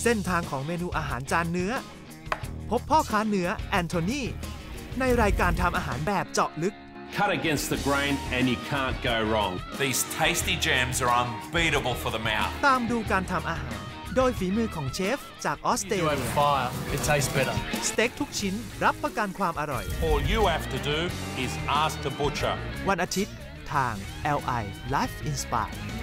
ส้นทางของเมนูอาหารจานเนื้อพบพ่อค้าเนื้อแอนโทนีในรายการทำอาหารแบบเจาะลึก Cut against the grain and you can't go wrong. These tasty jams are unbeatable for the mouth. ตามดูการทำอาหารโดยฝีมือของเชฟจากออสเตรเลียสเต็กทุกชิ้นรับประกันความอร่อย All you have to do is ask the butcher. วันอาทิตย์ทาง LI Life Inspire